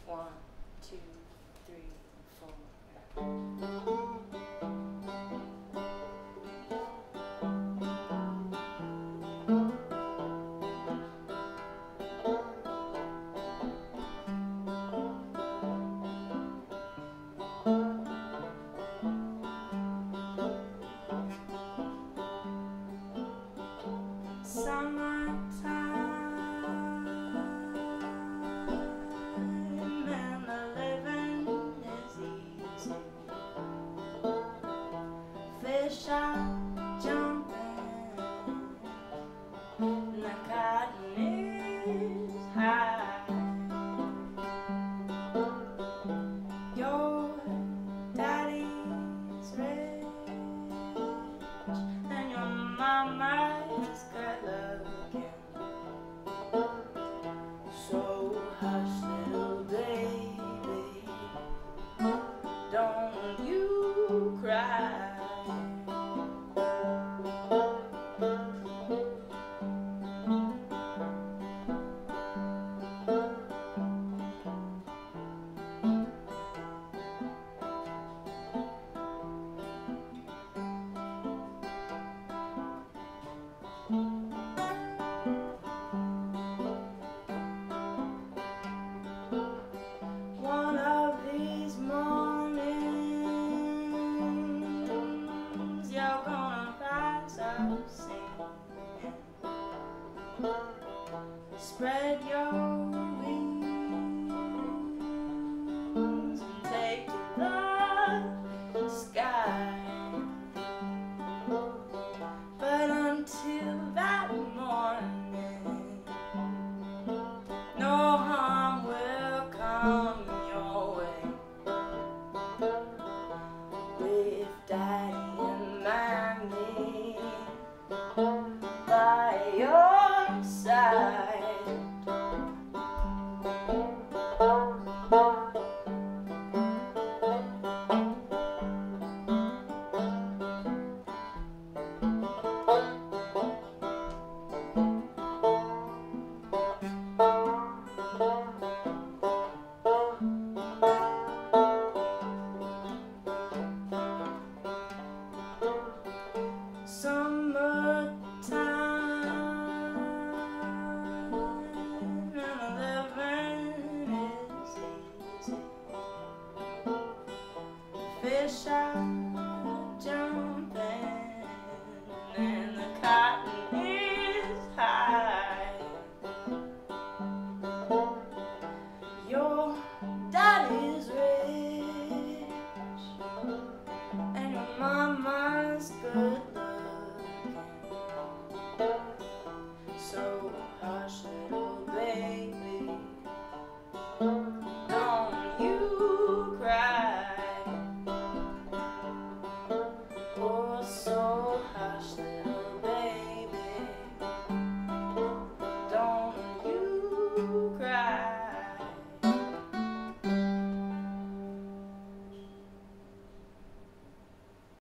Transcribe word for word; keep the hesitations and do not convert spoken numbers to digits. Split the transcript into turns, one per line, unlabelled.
One, two, three, four. Summertime and the living is easy. Fish are jumping and the cotton is high. Your daddy's rich and your mama's good looking. So hush, little baby, don't you cry. One of these mornings you're gonna rise up singing. Spread your wings and take to the sky. But until that morning, no harm will come your way. With Daddy and Mommy by your side. Summertime and the living is easy. Fish are